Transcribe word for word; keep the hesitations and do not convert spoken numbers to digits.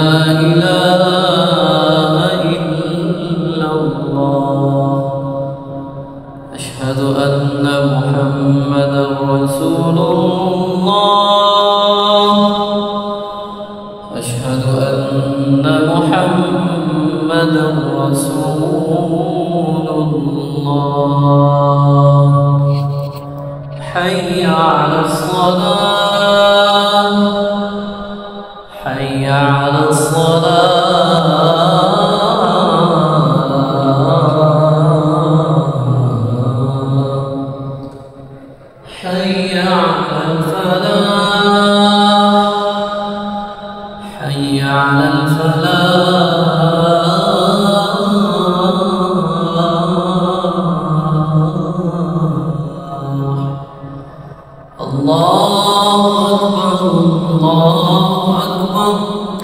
إله إلا الله أشهد أن محمدا رسول الله أشهد أن محمدا رسول الله حي على الصلاة حي على الصلاة حي على الفلاح حي على الفلاح الله أكبر الله أكبر